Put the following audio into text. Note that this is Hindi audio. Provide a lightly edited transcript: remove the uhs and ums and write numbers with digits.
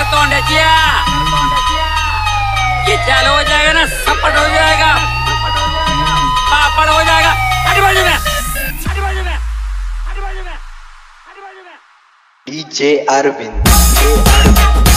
तोंडचिया, ये चालू हो जाएगा ना, सपट हो जाएगा, पापड़ हो जाएगा। आगे बाजू में, आगे बाजू में, आगे बाजू में, आगे बाजू में। DJ Arvind.